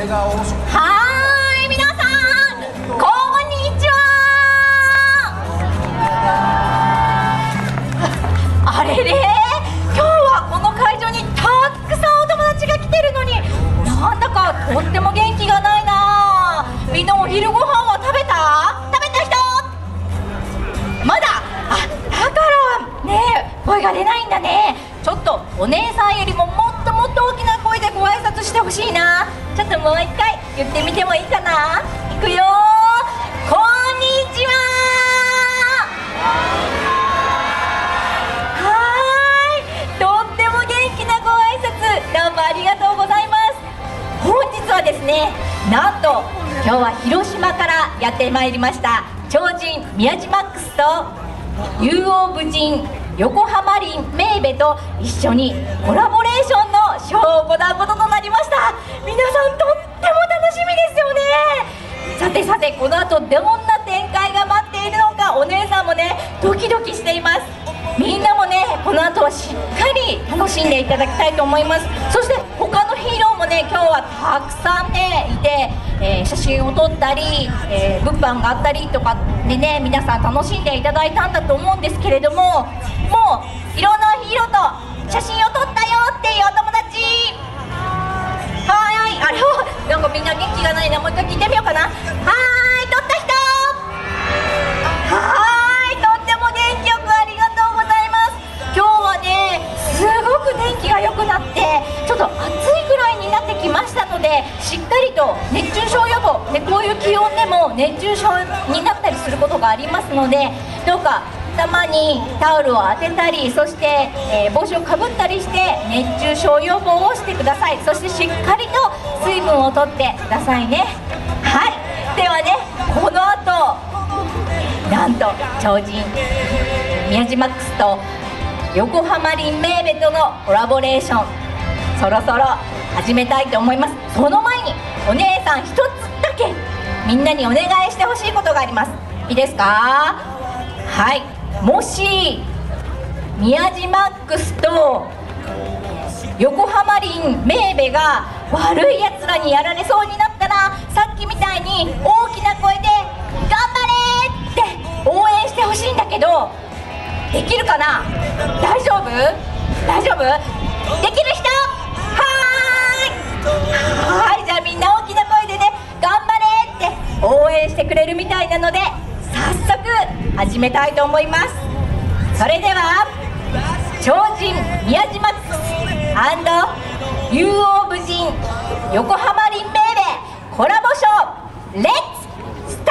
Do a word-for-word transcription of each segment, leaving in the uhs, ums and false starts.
れが王将。 はーい、皆さんこんにちは。あれれ、今日はこの会場にたくさんお友達が来てるのに、なんだかとっても元気がないな。みんなお昼ご飯は食べた？食べた人？まだ？あ、だからね、声が出ないんだね。ちょっとお姉さんよりももっともっと大きな声でご挨拶してほしいな。ちょっともう一回言ってみてもいいかな。いくよー。こんにちはー。はーい、とっても元気なご挨拶どうもありがとうございます。本日はですね、なんと今日は広島からやってまいりました超人宮島マックスと竜王武人横浜林メイベと一緒にコラボレーションのショーを行うこととなりました。皆さんとっても楽しみですよね。さてさて、この後どんな展開が待っているのか、お姉さんもねドキドキしています。みんなもねこの後はしっかり楽しんでいただきたいと思います。そして他のヒーローもね今日はたくさんねいて、えー、写真を撮ったり、えー、物販があったりとかでね、皆さん楽しんでいただいたんだと思うんですけれども、もういろんなヒーローと写真を撮ったよっていうお友達、はーい、あれをなんかみんな元気がないな、もう一回聞いてみようかな。はーい、撮った人、はーい、とっても元気よくありがとうございます。今日はねすごく天気が良くなってちょっと暑いぐらいになってきましたので、しっかりと熱中症予防、ね、こういう気温でも熱中症になったりすることがありますので、どうか頭にタオルを当てたり、そして、えー、帽子をかぶったりして熱中症予防をしてください。そしてしっかりと水分をとってくださいね。はい、ではね、この後なんと超人宮島マックスと横浜林メイベとのコラボレーション、そろそろ始めたいと思います。その前にお姉さん一つだけみんなにお願いしてほしいことがあります。いいですか？はい、もし宮島マックスと横浜林メイベが悪いやつらにやられそうになったら、さっきみたいに大きな声で「頑張れ!」って応援してほしいんだけど、できるかな？大丈夫？大丈夫？できる人？はーい、はい、じゃあみんな大きな声でね「頑張れ!」って応援してくれるみたいなので、早速始めたいと思います。それでは超人宮島マックス&竜王武人横浜林メイベコラボショー、レッツスタ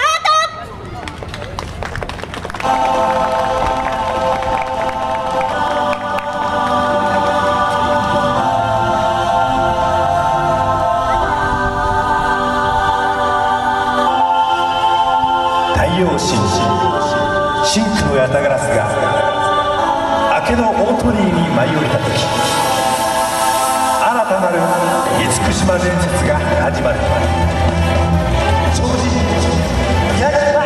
ート。 太陽神真紅のヤタガラスが明けの大鳥居に舞い降りた時、新たなる厳島伝説が始まる。超人宮島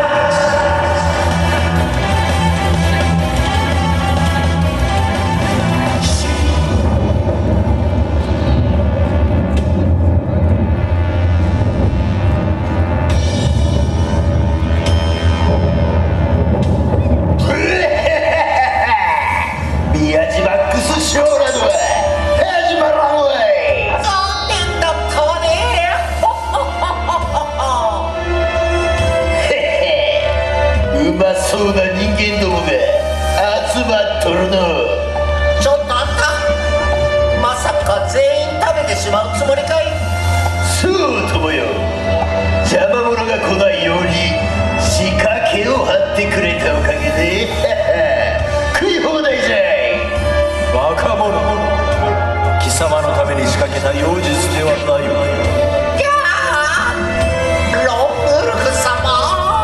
そうな人間どもが集まっとるの。 ちょっとあんた、まさか全員食べてしまうつもりかい？ そうともよ、邪魔者が来ないように仕掛けを張ってくれたおかげで食い放題じゃい。 バカ者、貴様のために仕掛けた妖術ではないわ。 いやー、ロンブルク様、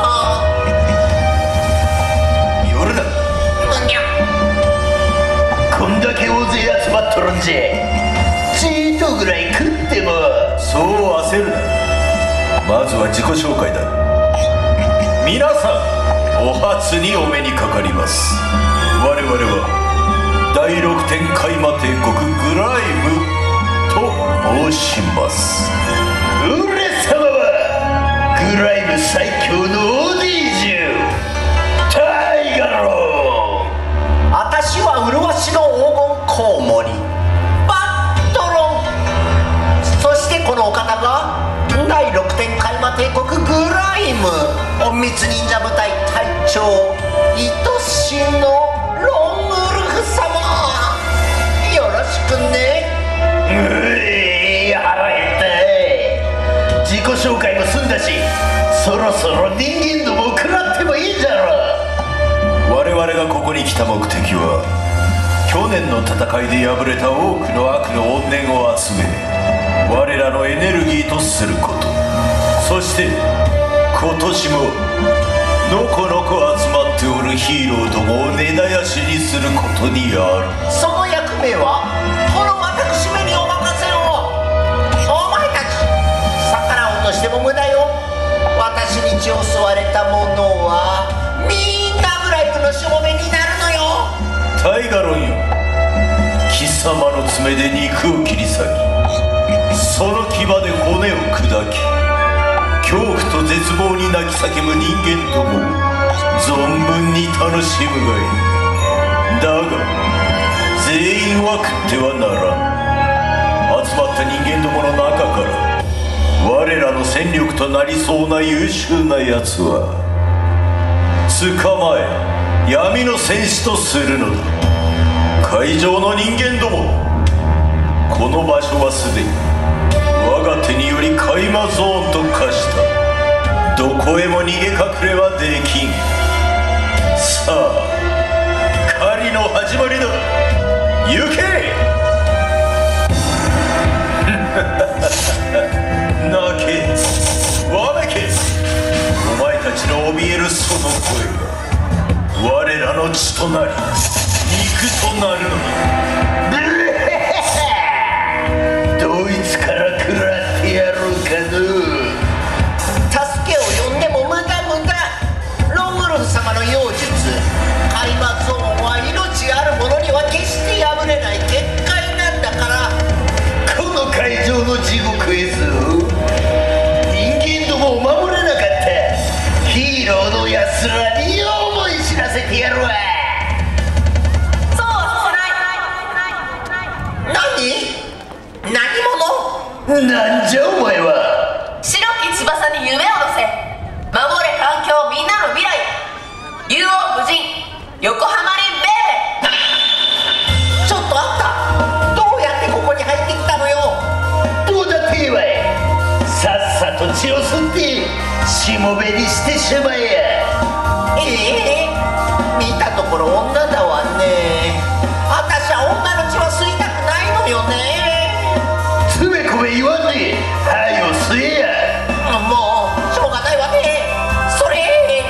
こんだけ大勢集まっとるんじゃ、チートぐらい食っても。 そう焦るな。まずは自己紹介だ。皆さん、お初にお目にかかります。我々は第六天海魔帝国グライムと申します。 うれ隠密忍者部隊隊長愛しのロンウルフ様、よろしくね。 うい、腹減った。自己紹介も済んだし、そろそろ人間どもを食らってもいいじゃろ。 我々がここに来た目的は、去年の戦いで敗れた多くの悪の怨念を集め、我らのエネルギーとすること。そして今年ものこのこ集まっておるヒーローどもを根絶やしにすることにある。 その役目はこの私めにお任せを。お前たち逆らおうとしても無駄よ。私に血を吸われた者はみんなブライブのしもべになるのよ。 タイガロンよ、貴様の爪で肉を切り裂き、その牙で骨を砕き、恐怖と絶望に泣き叫ぶ人間どもを存分に楽しむがいい。だが全員は食ってはならん。集まった人間どもの中から我らの戦力となりそうな優秀なやつは捕まえ闇の戦士とするのだ。会場の人間ども、この場所はすでに我が手により開魔ゾーンと化した。どこへも逃げ隠れはできん。さあ狩りの始まりだ。行け泣けわめけ。お前たちの怯えるその声が我らの血となり肉となるのだ。 どいつから食らってやろうかの。 助けを呼んでも無駄無駄。ロンウルフ様の妖術開魔ゾーンは命ある者には決して破れない結界なんだから。 この会場の地獄へぞ、人間どもを守れなかったヒーローのやつらに思い知らせてやるわ。 そうはさせない。 何何者。 なんじゃお前は。 白き翼に夢を乗せ、守れ環境みんなの未来。竜王夫人横浜リンベちょっとあんた、どうやってここに入ってきたのよ。 どうだっていいわい。さっさと血を吸ってしもべにしてしまえや。 ええー、見たところ女だわね。私は女の血は吸いたくないのよね。 つべこべ言わんではいを吸えや。 もうしょうがないわね。それ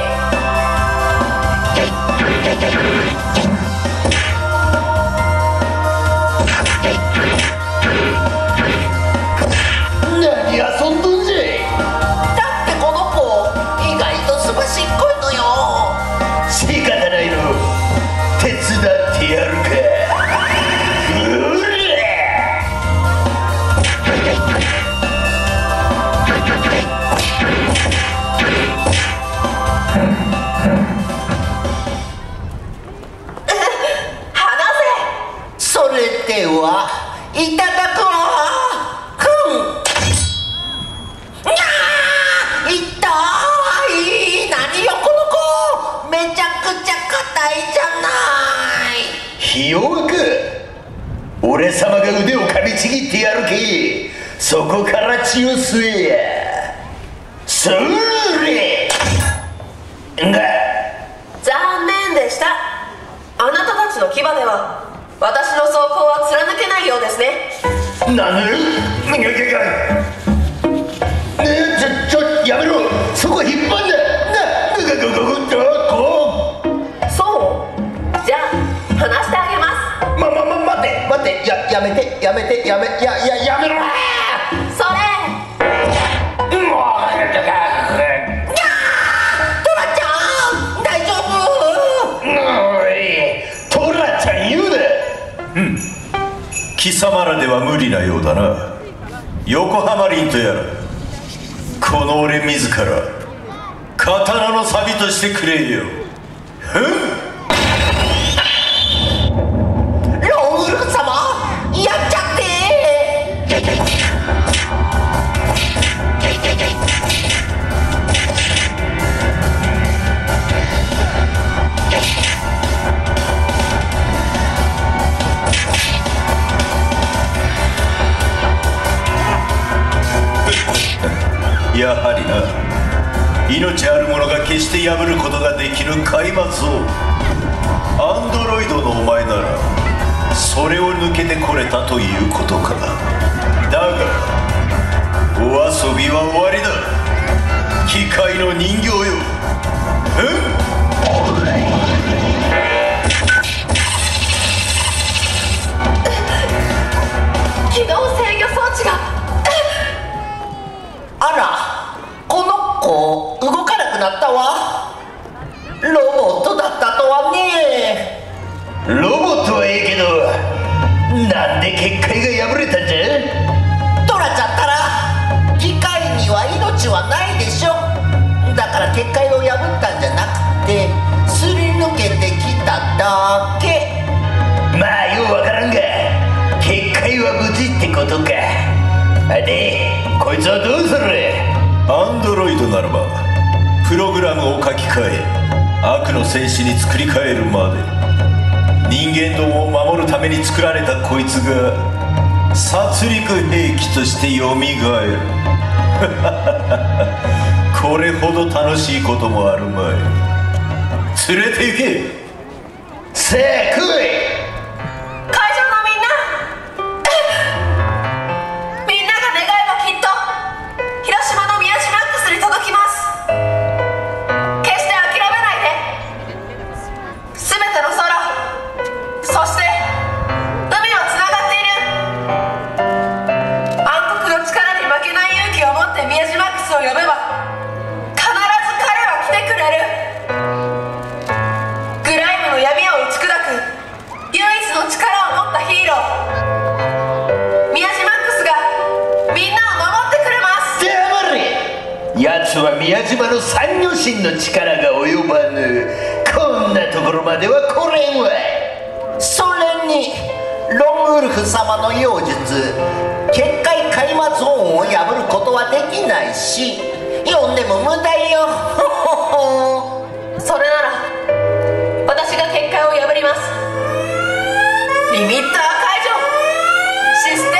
何遊んどんじゃい。 だってこの子意外とすばしっこいのよ。 仕方ないの、手伝ってやるか。うれそれではいただくわ。くん。にゃー、痛い。何よこの子、めちゃくちゃ硬いじゃない。 ひ弱く俺様が腕を噛みちぎってやるけ。そこから血を吸えや。それが残念でした。あなたたちの牙では私の走行は貫けないようですね。 なぬねちょちょやめろ。そこ引っ張んな。なぐぐぐぐぐっとこう。 そうじゃあ話してあげます。 ままま待って待って、ややめてやめてやめやややめろ。 それもうトラちゃん大丈夫。 おいトラちゃん言うな。 貴様らでは無理なようだな。横浜凛とやら、この俺自ら刀の錆としてくれよ。ふん。 ロンウルフ様やっちゃって。 やはりな、命ある者が決して破ることができぬ海末をアンドロイドのお前ならそれを抜けてこれたということか。だがお遊びは終わりだ、機械の人形よ。うん起動制御装置があら、この子動かなくなったわ。ロボットだったとはね。 ロボットはええけど、なんで結界が破れたんじゃ。 トラちゃったら機械には命はないでしょ。だから結界を破ったんじゃなくてすり抜けてきただけ。 まあようわからんが、結界は無事ってことか。でこいつはどうする。 アンドロイドならばプログラムを書き換え悪の戦士に作り変えるまで、人間どもを守るために作られたこいつが殺戮兵器としてよみがえるこれほど楽しいこともあるまい。連れて行け。 さあ来い。 会場のみんなみんなが願えばきっと広島の宮島マックスに届きます。決して諦めないで。全ての空、そして海はつながっている。暗黒の力に負けない勇気を持って宮島マックスを呼べば必ず彼は来てくれる。グライムの闇を打ち砕く唯一の力を持ったヒーロー宮島マックスがみんなを守ってくれます。 黙れ。奴は宮島の三女神の力が及ばぬ。こんなところまでは来れんわ。 それにロンウルフ様の妖術結界開魔ゾーンを破ることはできないし、呼んでも無駄よそれなら私が結界を破ります。リミッター解除、システムフルバ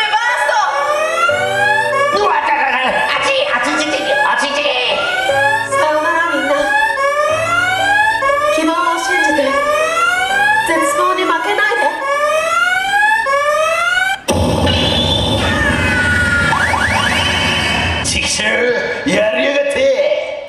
ースト。 うわだだだ、あちいあちちちあちち。 さよならみんな。希望を信じて絶望に負けないで。 チキシューやりやがって。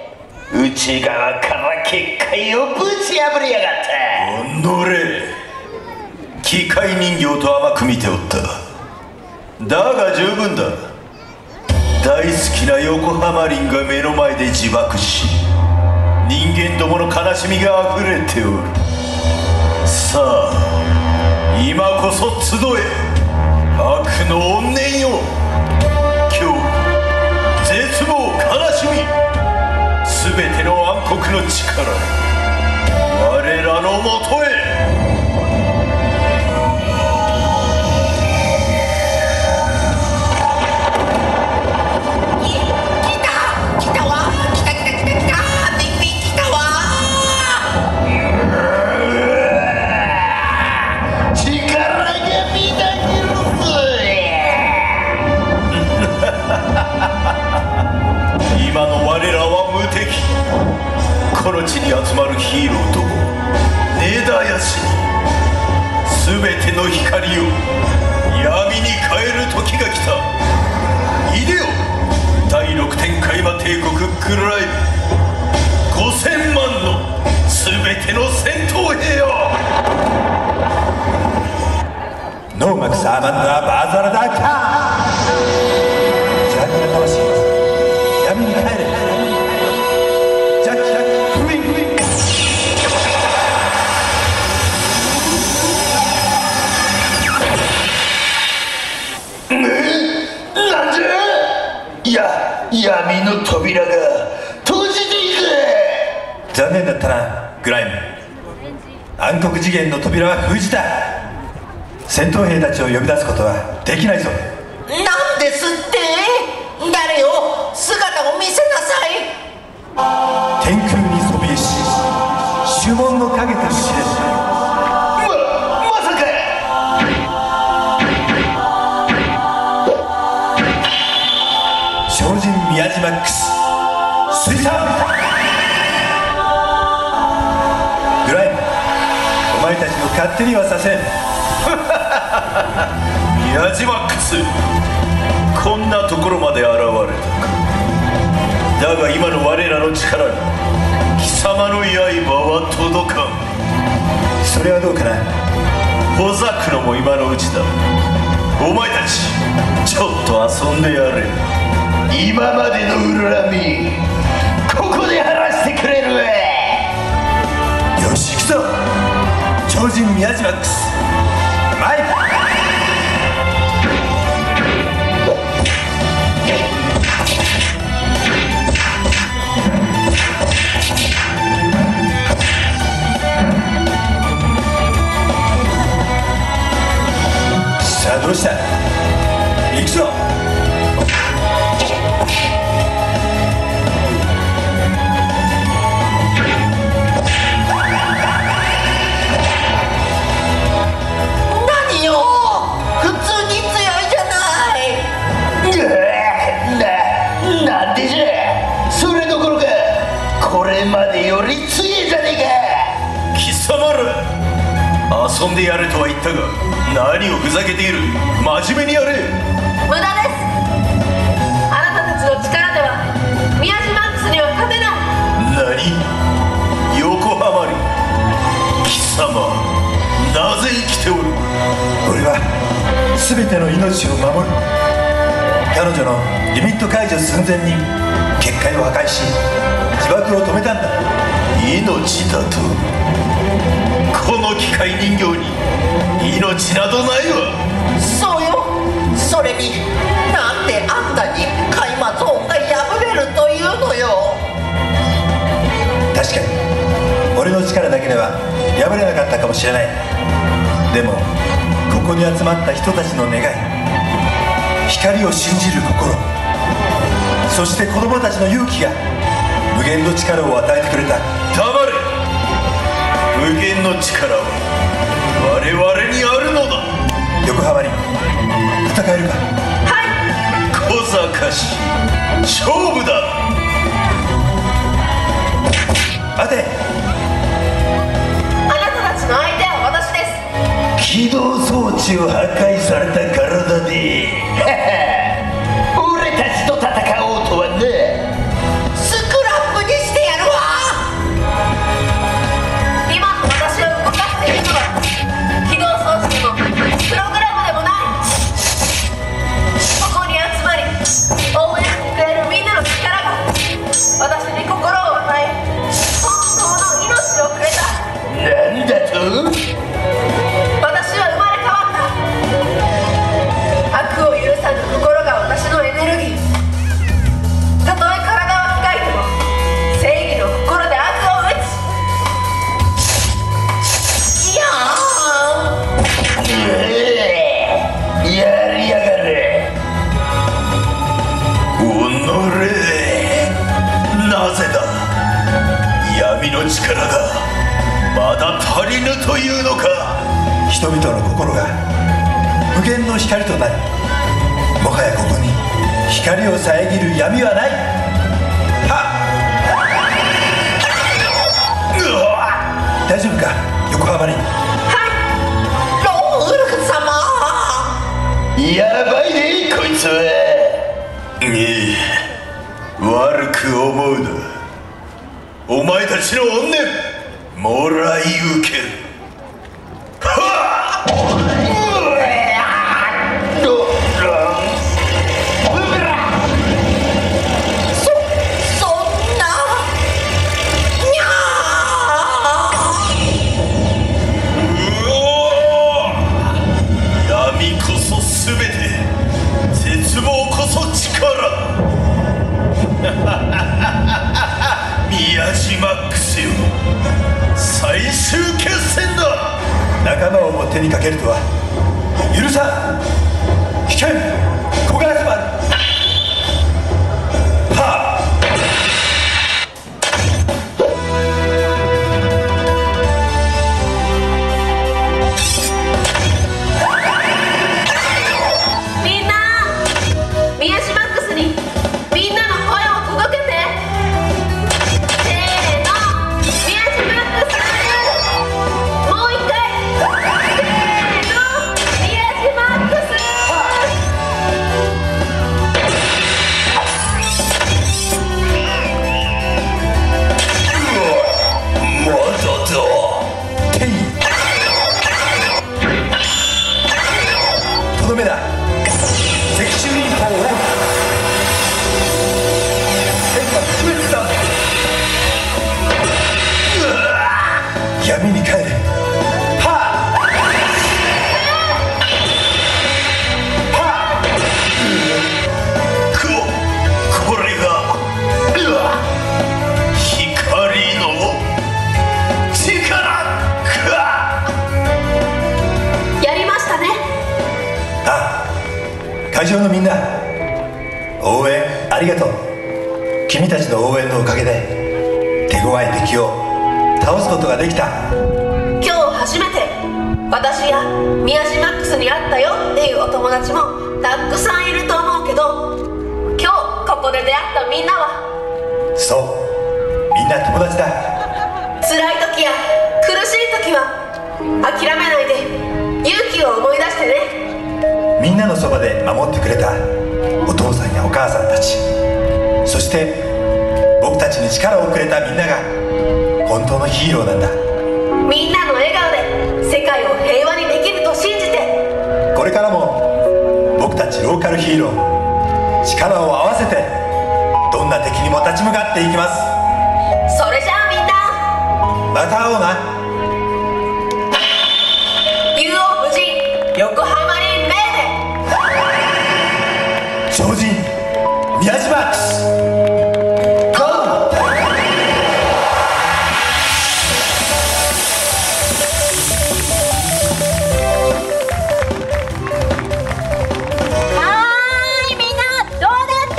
内側から結界をぶち破りやがった。 おのれ、機械人形と甘く見ておった。だが十分だ。大好きな横浜凛が目の前で自爆し、人間どもの悲しみがあふれておる。さあ今こそ集え、悪の怨念よ。恐怖、絶望、悲しみ、全ての暗黒の力、我らのもとへ。今の我らは無敵。この地に集まるヒーローども根絶やしに、全ての光を闇に変える時が来た。いでよだいろくてん海馬帝国クライブごせんまんの全ての戦闘兵よ。 ノーマックスアマンダーバーザラダーカー。ジャッキの魂闇に帰れ。ジャッキフリンフリン。 なんじゃ。いや闇の扉が閉じていく。 残念だったなグライム。暗黒次元の扉は封じた。戦闘兵たちを呼び出すことはできないぞ。 なんですって。誰よ、姿を見せなさい。 天空にそびえし呪文の影と知れしままさか。 超人宮島マックス水産グライム、お前たちの勝手にはさせん。 宮島マックス、こんなところまで現れたか。だが今の我らの力に貴様の刃は届かん。 それはどうかな。 ほざくのも今のうちだ。お前たちちょっと遊んでやれ。 今までの恨みここで晴らしてくれるわ。 よし行くぞ、超人宮島マックス前。さあどうした、行くぞ。 何よ、普通に強いじゃない。 な、なんでじゃ。それどころかこれまでより強いじゃねえか。 貴様ら遊んでやれとは言ったが、何をふざけている。真面目にやれ。 無駄です。あなたたちの力では宮島マックスには勝てない。 何、横浜に貴様なぜ生きておる。 俺は全ての命を守る。彼女のリミット解除寸前に結界を破壊し自爆を止めたんだ。 命だと。この機械人形に命などないわ。 そうよ。それになんであんたに海馬ゾーンが破れるというのよ。 確かに俺の力だけでは破れなかったかもしれない。でもここに集まった人たちの願い、光を信じる心、そして子供たちの勇気が無限の力を与えてくれた。 黙れ。無限の力は我々にあるのだ。 横浜に戦えるか。 小賢しい。勝負だ。 待て。 あなたたちの相手は私です。 起動装置を破壊された体で俺たちと戦おうとはな。 スクラップにしてやるわ。 今の私を動かしているのは起動装置でもプログラムでもない。ここに集まり応援してくれるみんなの力が私に心を与え、本当の命をくれた。 なんだと。 私は生まれ変わった。悪を許さぬ心が私のエネルギー。たとえ体は深いでも正義の心で悪を打つ。いややりやがれ。 おのれ、なぜだ。闇の力がまだ足りぬというのか。 人々の心が無限の光となり、もはやここに光を遮る闇はない。はっ、うわ、大丈夫か横浜に。 ローウルフ様。 やばいねこいつは。 ええ、悪く思うな。お前たちの怨念もらい受ける。はっ、 そそんな。にゃうおー、闇こそ全て、絶望こそ力。宮島マックスよ、最終決戦だ。 仲間をも手にかけるとは許さん。危険、ここが集まる。はあ、 みんな宮島マックスにりがとう。君たちの応援のおかげで手強い敵を倒すことができた。 今日初めて私や宮地マックスに会ったよっていうお友達もたくさんいると思うけど、今日ここで出会ったみんなはそう、みんな友達だ。 辛い時や苦しい時は諦めないで勇気を思い出してね。 みんなのそばで守ってくれたお父さんやお母さんたち、そして僕たちに力をくれたみんなが本当のヒーローなんだ。 みんなの笑顔で世界を平和にできると信じて、 これからも僕たちローカルヒーロー力を合わせてどんな敵にも立ち向かっていきます。 それじゃあみんなまた会おうな。 竜王夫人横浜リンメーベ超人宮地マックスゴー。 はーい、みんなどうだった？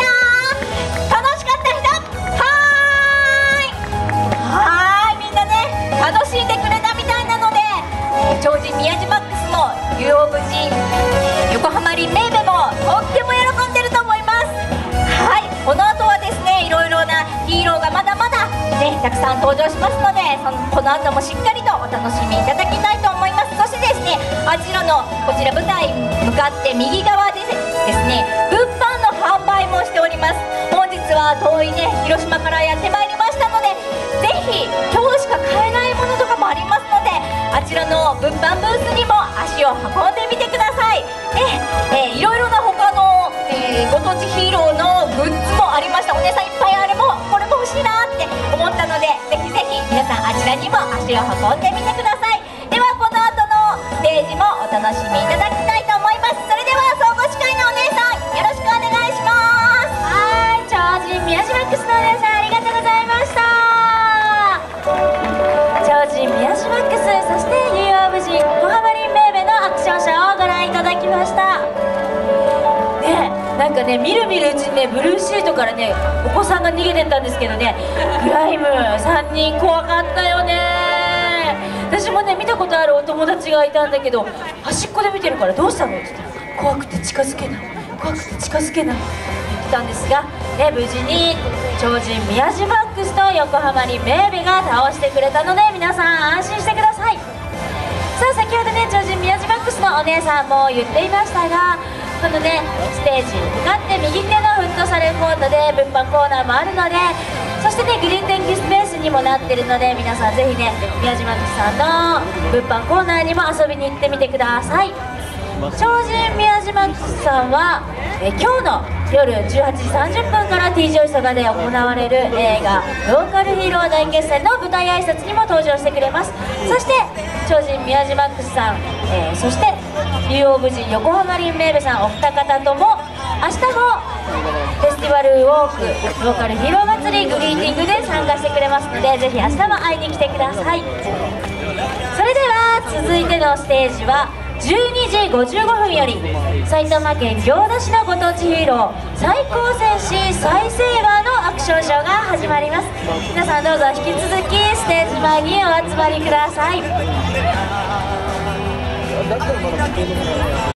楽しかった人？はーいはーい、みんなね楽しんでくれたみたいなので、えー超人宮地マックスも竜王夫人横浜リンメーベもとっても喜んでると思います。はい、この後はですねいろいろなヒーローがまだまだねたくさん登場しますので、そのこの後もしっかりとお楽しみいただきたいと思います。そしてですね、あちらのこちら舞台に向かって右側でですね物販の販売もしております。本日は遠いね広島からやってまいりましたので、ぜひ今日しか買えないものとかもありますので、あちらの物販ブースにも足を運んでみてください。ええー、いろいろな他の、えー、ご当地ヒーローのグッズもありました。お姉さんいっぱいあれもこれも欲しいなって思ったので、ぜひぜひ皆さんあちらにも足を運んでみてください。ではこの後のステージもお楽しみいただきたいと思います。それでは総合司会のお姉さんよろしくお願いします。はい、超人宮地マックスのお姉さんありがとうございました。超人宮地マックス、そして竜王夫人横浜リンメーベのアクションショーをご覧いただきました。ね、なんかねみるみるうちにねブルーシートからねお子さんが逃げてったんですけどね、グライムさんにん怖かったよね。私もね見たことあるお友達がいたんだけど、端っこで見てるからどうしたのって言ったら、怖くて近づけない怖くて近づけないって言ってたんですが、ね、無事に超人宮地マックスと横浜リンメーベが倒してくれたので、皆さん安心してください。さあ先ほどね超人宮地マックスのお姉さんも言っていましたが、このねステージに向かって右手のフットサルコートで物販コーナーもあるので、そしてねグリーン電気スペースにもなってるので、皆さんぜひね宮地マックスさんの物販コーナーにも遊びに行ってみてください。超人宮地マックスさんはえ今日の夜じゅうはちじさんじゅっぷんから T ジョイソガで行われる映画「ローカルヒーロー大決戦」の舞台挨拶にも登場してくれます。そして超人宮地マックスさん、えー、そして竜王夫人横浜リンメーベさんお二方とも明日もフェスティバルウォークローカルヒーロー祭りグリーティングで参加してくれますので、ぜひ明日も会いに来てください。それでは続いてのステージはじゅうにじごじゅうごふんより埼玉県行田市のご当地ヒーロー最高戦士サイセーバーのアクションショーが始まります。皆さんどうぞ引き続きステージ前にお集まりください。